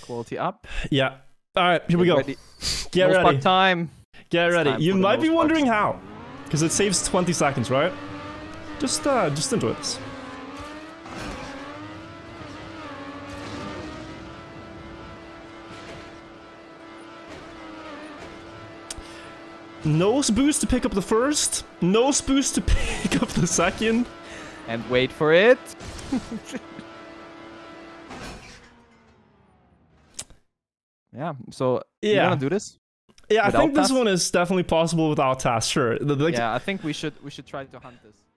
Quality up. Yeah. All right, here we go. Ready. Get No ready. spark time. Get It's ready. time You for the might no be sparks. wondering how, because it saves 20 seconds, right? Just enjoy this. Nose boost to pick up the first. Nose boost to pick up the second. And wait for it. Yeah. So you Yeah. wanna do this? Yeah, I Without think this TAS? one is definitely possible without TAS. Sure. Yeah, I think we should try to hunt this.